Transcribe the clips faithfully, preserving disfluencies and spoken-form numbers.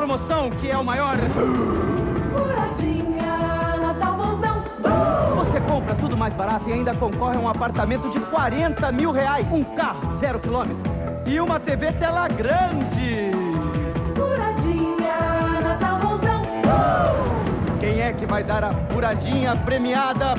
promoção, que é o maior... Furadinha, Natal Bonzão. Você compra tudo mais barato e ainda concorre a um apartamento de quarenta mil reais. Um carro, zero quilômetro. E uma T V tela grande. Furadinha, Natal Bonzão. Quem é que vai dar a furadinha premiada?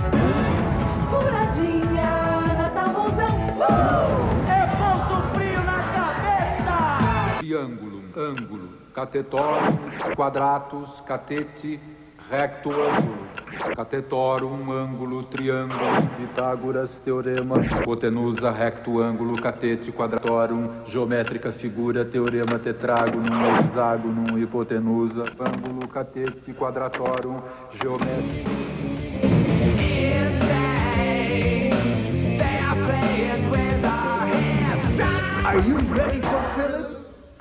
Furadinha, Natal Bonzão. É ponto frio na cabeça! Triângulo, ângulo, catetorum, quadratus, catete, recto, ângulo. Catetorum, ângulo, triângulo, Pitágoras, teorema, hipotenusa, recto, ângulo, catete, quadratorum, geométrica figura, teorema, tetrágono, hexágono, hipotenusa, ângulo, catete, quadratorum, geométrica. Are you ready for Philip?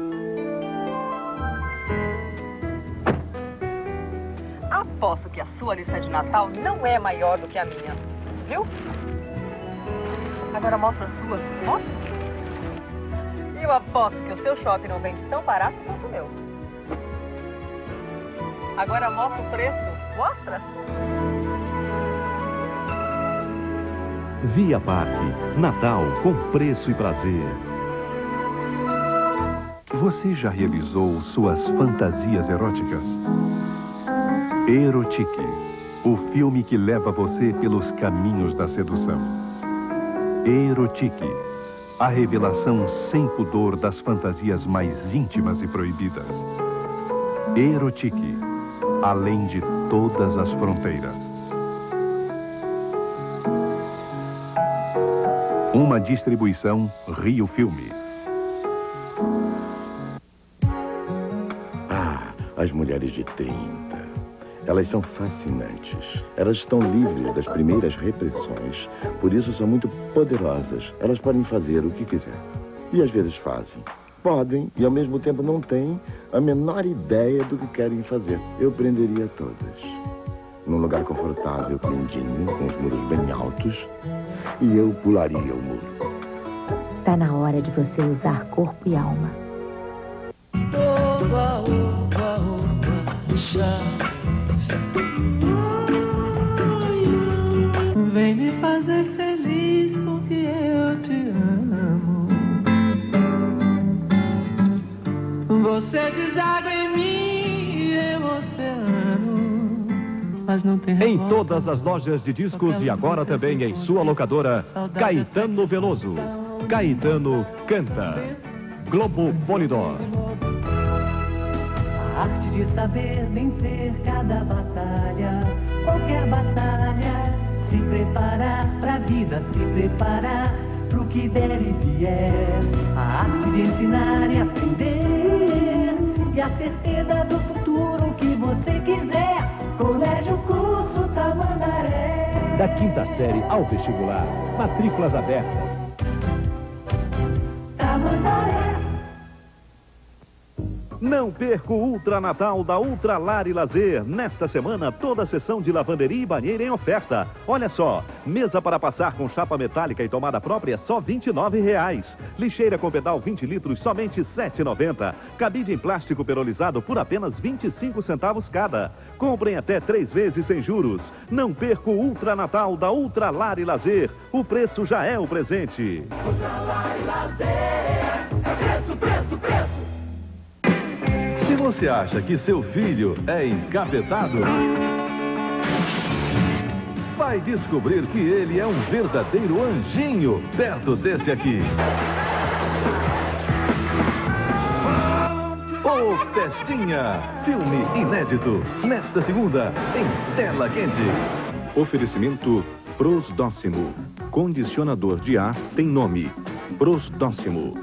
Aposto que a sua lista de Natal não é maior do que a minha, viu? Agora mostra a sua, mostra. E eu aposto que o seu shopping não vende tão barato quanto o meu. Agora mostra o preço, mostra. Via Parque, Natal com preço e prazer. Você já realizou suas fantasias eróticas? Erotique, o filme que leva você pelos caminhos da sedução. Erotique, a revelação sem pudor das fantasias mais íntimas e proibidas. Erotique, além de todas as fronteiras. Uma distribuição Rio Filme. Ah, as mulheres de trinta. Elas são fascinantes. Elas estão livres das primeiras repressões. Por isso são muito poderosas. Elas podem fazer o que quiser. E às vezes fazem. Podem e ao mesmo tempo não têm a menor ideia do que querem fazer. Eu prenderia todas. Num lugar confortável, lindinho, com os muros bem altos. E eu pularia o muro. Tá na hora de você usar corpo e alma. Oba, oba, oba, chá. Vem me fazer feliz porque eu te amo. Você deságua em mim, eu oceano. Mas não tem Em todas as lojas de discos e agora também em sua locadora, Caetano Veloso. Caetano canta. Globo Polidor. A arte de saber vencer cada batalha, qualquer batalha. Se preparar pra vida, se preparar pro que der e vier. A arte de ensinar e aprender, e a certeza do futuro que você quiser. Colégio Curso Tamandaré. Da quinta série ao vestibular, matrículas abertas. Tamandaré. Não perca o Ultra Natal da Ultra Lar e Lazer. Nesta semana, toda a seção de lavanderia e banheiro em oferta. Olha só, mesa para passar com chapa metálica e tomada própria, só vinte e nove reais. Lixeira com pedal vinte litros, somente sete reais e noventa centavos. Cabide em plástico perolizado por apenas vinte e cinco centavos cada. Comprem até três vezes sem juros. Não perca o Ultra Natal da Ultra Lar e Lazer. O preço já é o presente. Ultra Lar e Lazer. É preço, preço, preço. Se você acha que seu filho é encapetado, vai descobrir que ele é um verdadeiro anjinho perto desse aqui. O Festinha, filme inédito, nesta segunda, em tela quente. Oferecimento Prosdóximo. Condicionador de ar tem nome. Prosdóximo.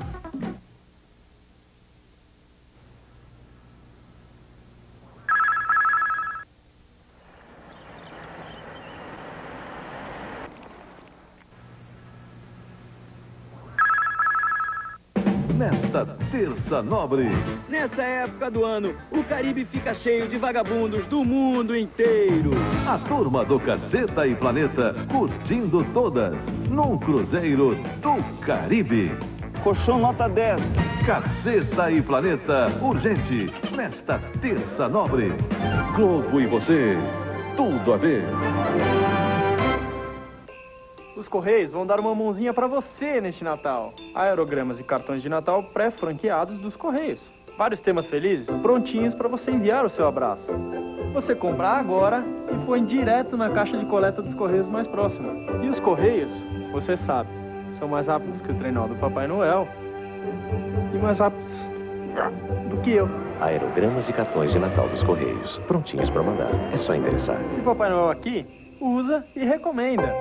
Nesta terça nobre. Nessa época do ano, o Caribe fica cheio de vagabundos do mundo inteiro. A turma do Caceta e Planeta curtindo todas num cruzeiro do Caribe. Colchão nota dez. Caceta e Planeta, urgente. nesta terça nobre. Globo e você, tudo a ver. Os Correios vão dar uma mãozinha para você neste Natal. Aerogramas e cartões de Natal pré-franqueados dos Correios. Vários temas felizes prontinhos para você enviar o seu abraço. Você compra agora e põe direto na caixa de coleta dos Correios mais próxima. E os Correios, você sabe, são mais rápidos que o trenó do Papai Noel e mais rápidos do que eu. Aerogramas e cartões de Natal dos Correios, prontinhos para mandar. É só endereçar. Se Papai Noel aqui, usa e recomenda.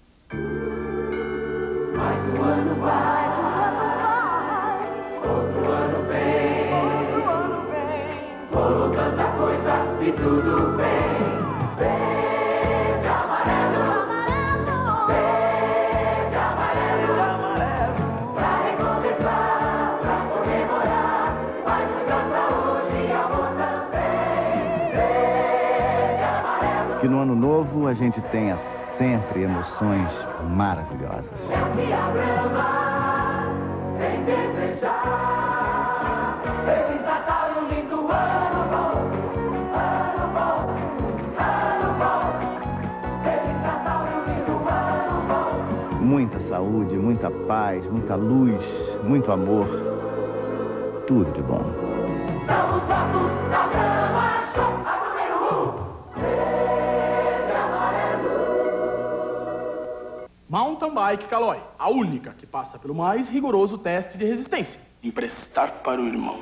Mais um ano vai, outro ano vem, outro ano vem, rolou tanta coisa e tudo bem. Verde, amarelo, verde, amarelo, amarelo, pra recomeçar, pra comemorar, mais muita saúde e amor também. Verde, amarelo. Que no ano novo a gente tenha sempre emoções maravilhosas. É o diagrama, vem desejar. Feliz Natal e um lindo ano bom. Ano bom, ano bom. Feliz Natal e um lindo ano bom. Muita saúde, muita paz, muita luz, muito amor. Tudo de bom. São os votos da Brahma Show. A número um. Mountain Bike Caloi, a única que passa pelo mais rigoroso teste de resistência. Emprestar para o irmão.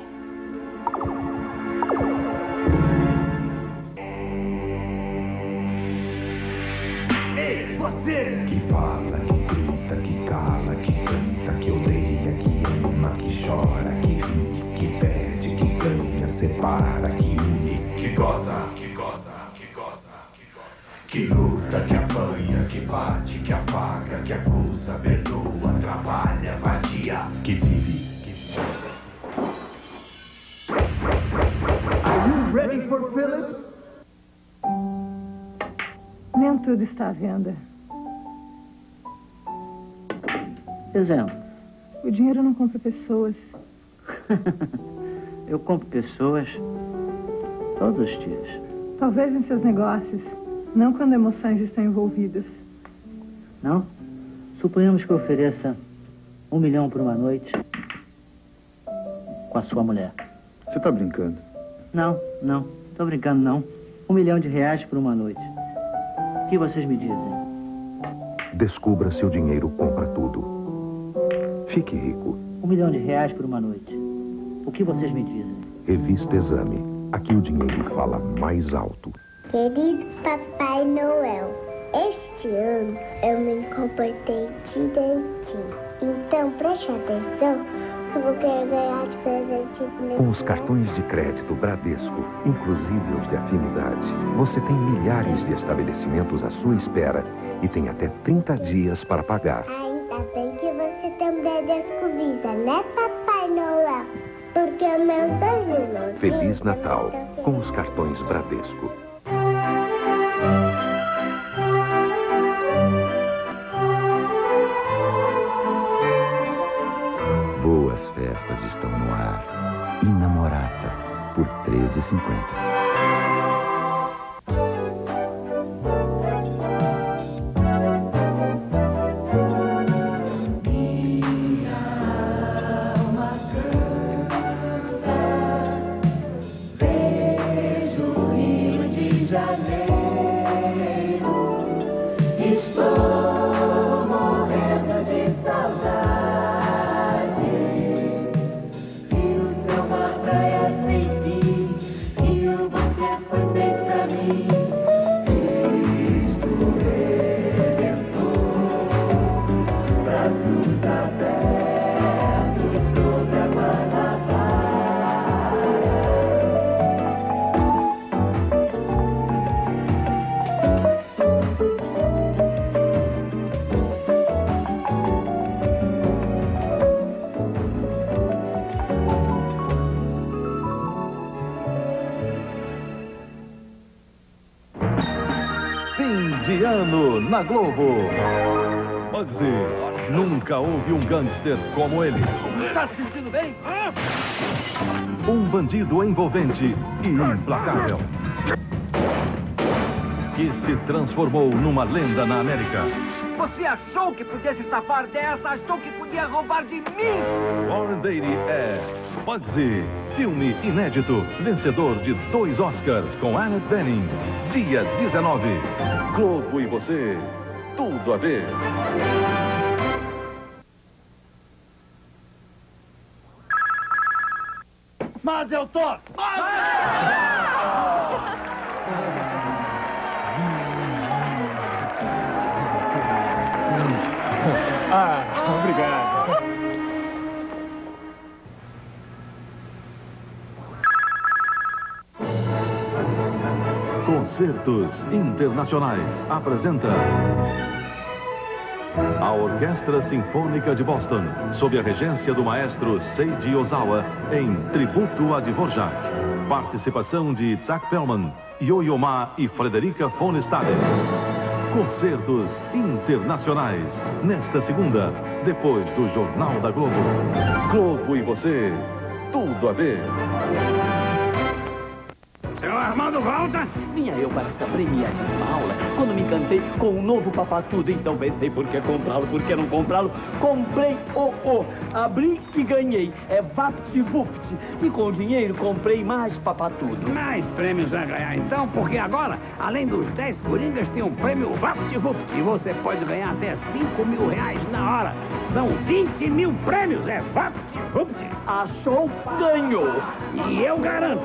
Ei, você! Que fala, que grita, que cala, que canta, que odeia, que ama, que chora, que ri, que perde, que ganha, separa, que une, que goza, que goza, que goza, que goza. Que luta, que apanha, que bate, que apaga, que acusa, perdoa, trabalha, vadia, que vive, que Are you ready for Philip? Nem tudo está à venda. Exemplo. O dinheiro não compra pessoas. Eu compro pessoas todos os dias. Talvez em seus negócios, não quando emoções estão envolvidas. Não? Suponhamos que eu ofereça um milhão por uma noite com a sua mulher. Você está brincando? Não, não. Estou brincando, não. Um milhão de reais por uma noite. O que vocês me dizem? Descubra se o dinheiro compra tudo. Fique rico. Um milhão de reais por uma noite. O que vocês me dizem? Revista Exame. Aqui o dinheiro fala mais alto. Querido Papai Noel, este ano eu me comportei direitinho. Então preste atenção, eu vou querer ganhar de presente. Com os cartões de crédito Bradesco, inclusive os de afinidade, você tem milhares de estabelecimentos à sua espera e tem até trinta dias para pagar. Ainda bem que você tem um Bradesco Visa, né, Papai Noel? Porque o meu dois irmãos... Feliz Natal com os cartões Bradesco. Boas festas estão no ar. Inamorata, por treze reais e cinquenta centavos. Na Globo. Bugsy, Nunca houve um gangster como ele. Tá se sentindo bem? Um bandido envolvente e implacável. Que se transformou numa lenda na América. Você achou que podia se safar dessa? Achou que podia roubar de mim? Warren Beatty é Bugsy, filme inédito, vencedor de dois Oscars com Annette Bening. Dia dezenove. Globo e você, tudo a ver. Mas eu tô... Ah, obrigado. Concertos Internacionais apresenta a Orquestra Sinfônica de Boston, sob a regência do maestro Seiji Ozawa, em tributo a Dvorak. Participação de Itzhak Perlman, Yo-Yo Ma e Frederica von Staden. Concertos Internacionais, nesta segunda, depois do Jornal da Globo. Globo e você, tudo a ver. Seu Armando volta? Vinha eu para esta premiadíssima aula quando me encantei com o novo Papatudo. Então pensei, por que comprá-lo, por que não comprá-lo? Comprei o o. Abri e ganhei. É VaptVupt. E com o dinheiro comprei mais Papatudo. Mais prêmios a ganhar então, porque agora, além dos dez coringas, tem um prêmio VaptVupt. E você pode ganhar até cinco mil reais na hora. São vinte mil prêmios, é VaptVupt. Achou, ganhou. E eu garanto.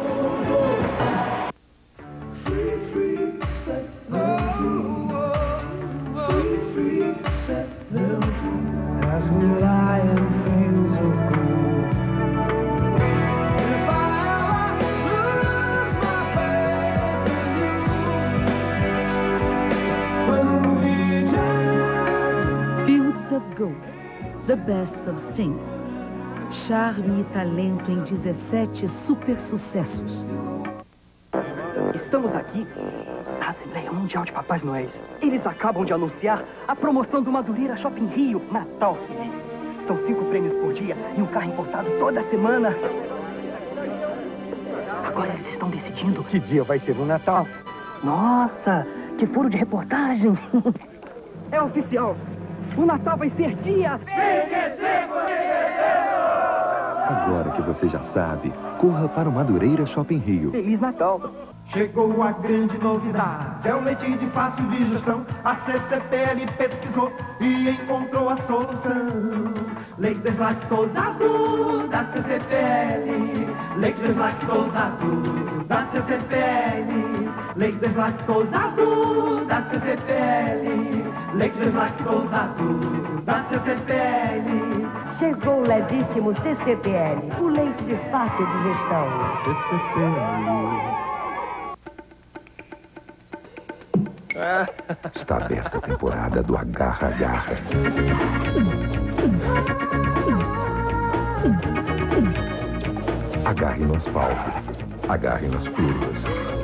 Fields of Gold, The Best of Sting. Charme e talento em dezessete super sucessos. Estamos aqui na Assembleia Mundial de Papais Noéis. Eles acabam de anunciar a promoção do Madureira Shopping Rio, Natal Feliz. São cinco prêmios por dia e um carro importado toda semana. Agora eles estão decidindo que dia vai ser o Natal. Nossa, que furo de reportagem. É oficial. O Natal vai ser dia... Agora que você já sabe, corra para o Madureira Shopping Rio. Feliz Natal. Chegou a grande novidade, é o leite de fácil digestão. A C C P L pesquisou e encontrou a solução. Leite deslactosado da C C P L. Leite deslactosado da C C P L. Leite deslactosado da C C P L. Leite deslactosado da C C P L. Chegou o levíssimo C C P L, o leite de fácil digestão. C C P L. Está aberta a temporada do Agarra Agarra. Agarre no asfalto. Agarre nas curvas.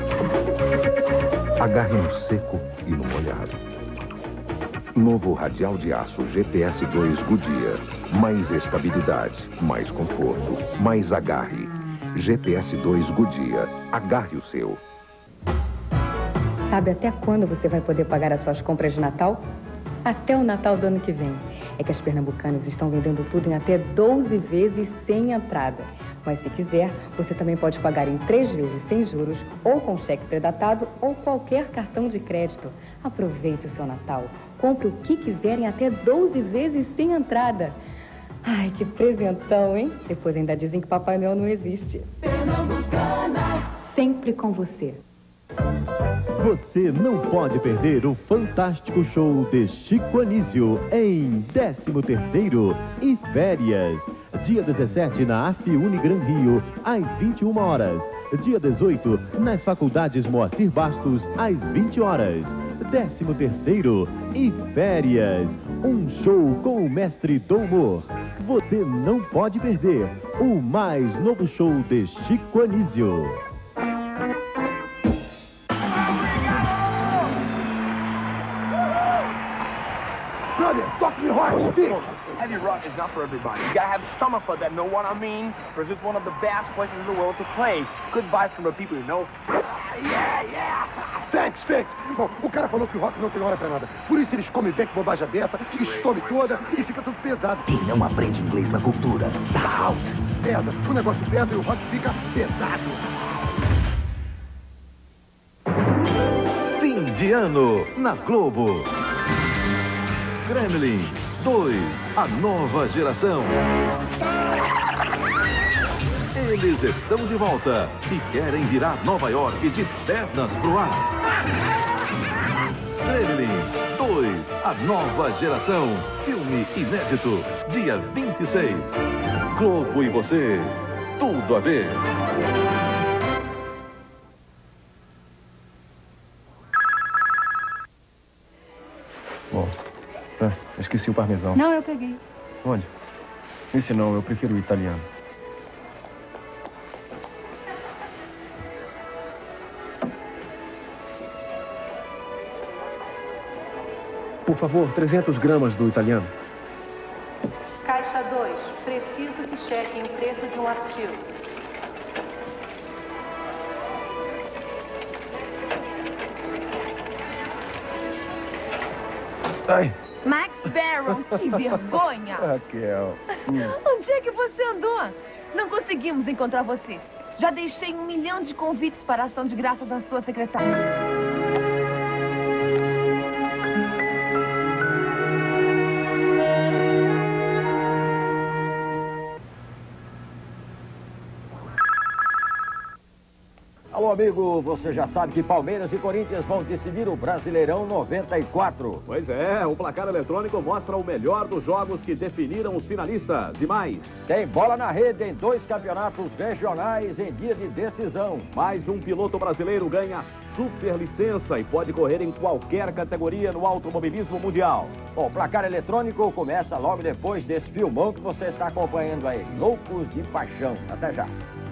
Agarre no seco e no molhado. Novo radial de aço G P S dois Goodyear. Mais estabilidade, mais conforto, mais agarre. G P S dois Goodyear. Agarre o seu. Sabe até quando você vai poder pagar as suas compras de Natal? Até o Natal do ano que vem. É que as pernambucanas estão vendendo tudo em até doze vezes sem entrada. Mas se quiser, você também pode pagar em três vezes sem juros, ou com cheque pré-datado, ou qualquer cartão de crédito. Aproveite o seu Natal. Compre o que quiser em até doze vezes sem entrada. Ai, que presentão, hein? Depois ainda dizem que Papai Noel não existe. Pernambucanas. Sempre com você. Você não pode perder o fantástico show de Chico Anísio em décimo terceiro e Férias. Dia dezessete na AFIUNI Gran Rio, às vinte e uma horas. Dia dezoito, nas Faculdades Moacir Bastos, às vinte horas. décimo terceiro e Férias. Um show com o mestre do humor. Você não pode perder o mais novo show de Chico Anísio. Brother, toque me, Rock, speak. Heavy rock is not for everybody. You gotta have stomach for that, know what I mean? Because it's one of the best places in the world to play. Good vibes from the people you know. Yeah, yeah. Thanks, thanks. Bom, o cara falou que o rock não tem hora pra nada. Por isso eles comem bem com bobagem aberta, estoure toda e fica tudo pesado. Quem não aprende inglês na cultura, tá out. Pesa, o negócio pesa e o rock fica pesado. Fim de ano na Globo. Gremlins dois, a nova geração. Eles estão de volta e querem virar Nova York de pernas pro ar. Gremlins dois, a nova geração. Filme inédito, dia vinte e seis. Globo e você, tudo a ver. Bom, ah, esqueci o parmesão. Não, eu peguei. Onde? Esse não, eu prefiro o italiano. Por favor, trezentas gramas do italiano. Caixa dois. Preciso que chequem o preço de um artigo. Ai. Max Barron, que vergonha! Raquel. Hum. Onde é que você andou? Não conseguimos encontrar você. Já deixei um milhão de convites para a ação de graça da sua secretária. Alô, amigo, você já sabe que Palmeiras e Corinthians vão decidir o Brasileirão noventa e quatro. Pois é, o placar eletrônico mostra o melhor dos jogos que definiram os finalistas. E mais, tem bola na rede em dois campeonatos regionais em dia de decisão. Mais um piloto brasileiro ganha super licença e pode correr em qualquer categoria no automobilismo mundial. O placar eletrônico começa logo depois desse filmão que você está acompanhando aí. Loucos de Paixão. Até já.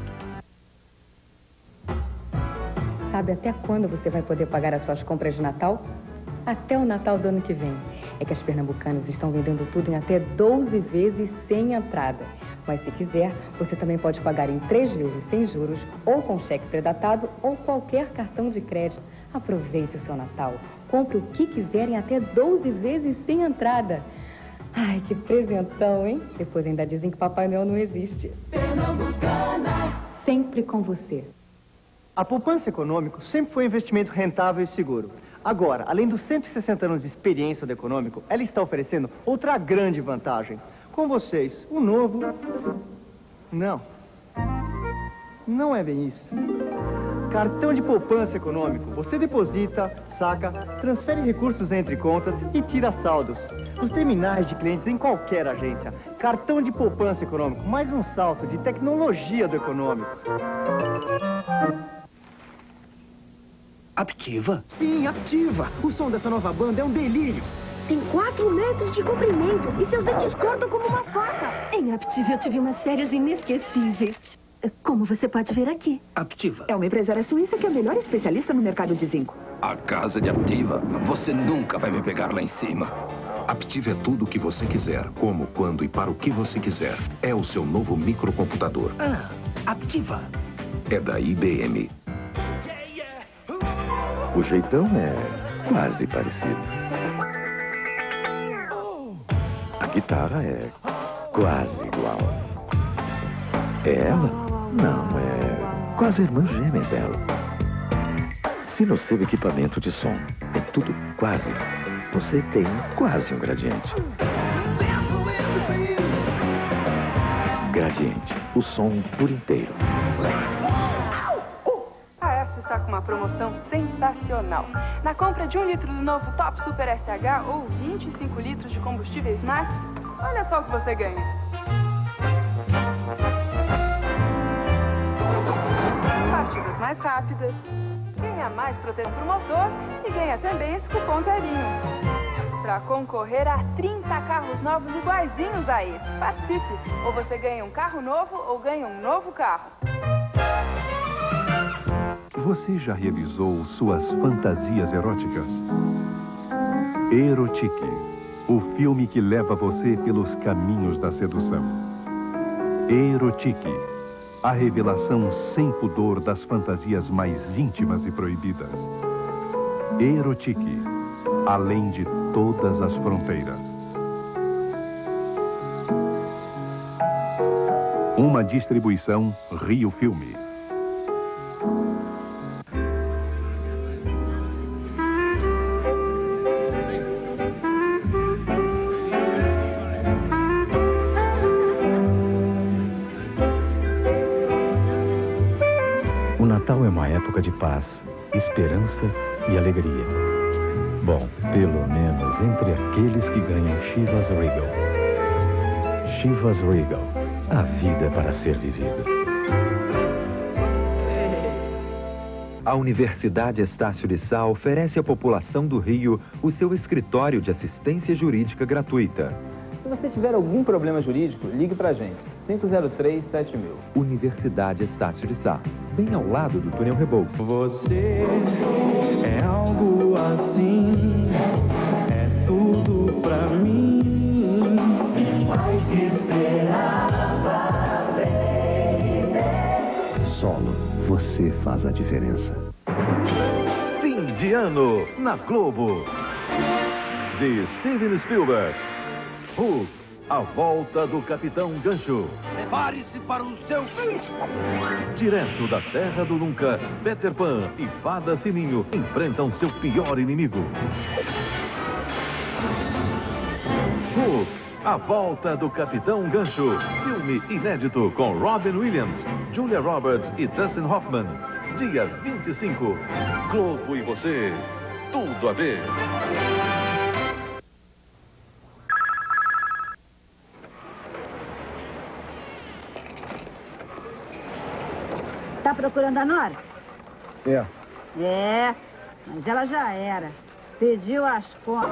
Sabe até quando você vai poder pagar as suas compras de Natal? Até o Natal do ano que vem. É que as pernambucanas estão vendendo tudo em até doze vezes sem entrada. Mas se quiser, você também pode pagar em três vezes sem juros, ou com cheque pré-datado, ou qualquer cartão de crédito. Aproveite o seu Natal. Compre o que quiser em até doze vezes sem entrada. Ai, que presentão, hein? Depois ainda dizem que Papai Noel não existe. Pernambucana, sempre com você. A poupança econômico sempre foi um investimento rentável e seguro. Agora, além dos cento e sessenta anos de experiência do econômico, ela está oferecendo outra grande vantagem. Com vocês, um novo... Não. Não é bem isso. Cartão de poupança econômico. Você deposita, saca, transfere recursos entre contas e tira saldos. Os terminais de clientes em qualquer agência. Cartão de poupança econômico. Mais um salto de tecnologia do econômico. Aptiva? Sim, Aptiva. O som dessa nova banda é um delírio. Tem quatro metros de comprimento e seus dentes cortam como uma faca. Em Aptiva eu tive umas férias inesquecíveis. Como você pode ver aqui. Aptiva. É uma empresária suíça que é a melhor especialista no mercado de zinco. A casa de Aptiva. Você nunca vai me pegar lá em cima. Aptiva é tudo o que você quiser, como, quando e para o que você quiser. É o seu novo microcomputador. Ah, Aptiva. É da I B M. O jeitão é quase parecido. A guitarra é quase igual. É ela? Não, é quase a irmã gêmea dela. Se no seu equipamento de som é tudo quase, você tem quase um Gradiente. Gradiente, o som por inteiro. A Esso está com uma promoção sensacional. Na compra de um litro do novo Top Super S H ou vinte e cinco litros de combustíveis Max, olha só o que você ganha. Partidas mais rápidas, ganha mais proteção para o motor e ganha também esse cupom zerinho. Para concorrer a trinta carros novos iguaizinhos a esse. Participe! Ou você ganha um carro novo ou ganha um novo carro. Você já realizou suas fantasias eróticas? Erotique. O filme que leva você pelos caminhos da sedução. Erotique. A revelação sem pudor das fantasias mais íntimas e proibidas. Erotique. Além de todas as fronteiras. Uma distribuição Rio Filme. O Natal é uma época de paz, esperança e alegria. Bom, pelo menos entre aqueles que ganham Chivas Regal. Chivas Regal. A vida é para ser vivida. A Universidade Estácio de Sá oferece à população do Rio o seu escritório de assistência jurídica gratuita. Se você tiver algum problema jurídico, ligue pra gente. cinco zero três, sete mil. Universidade Estácio de Sá, bem ao lado do túnel Rebouças. Você é algo assim, é tudo pra mim. Mais que esperava, baby. Solo, você faz a diferença. Fim de ano na Globo. De Steven Spielberg. Hulk, a volta do Capitão Gancho. Prepare-se para o seu fim. Direto da Terra do Nunca, Peter Pan e Fada Sininho enfrentam seu pior inimigo. Hulk, a volta do Capitão Gancho. Filme inédito com Robin Williams, Julia Roberts e Dustin Hoffman. Dia vinte e cinco. Globo e você. Tudo a ver. Tá procurando a Nora? É. É, mas ela já era. Pediu as contas.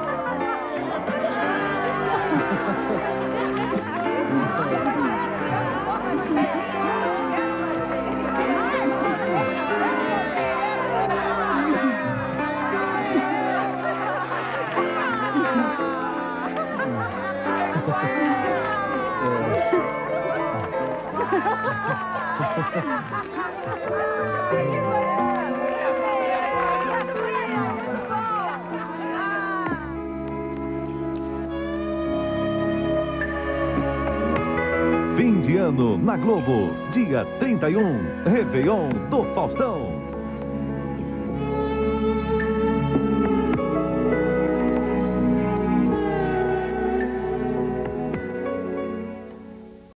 Fim de ano na Globo, dia trinta e um, Réveillon do Faustão.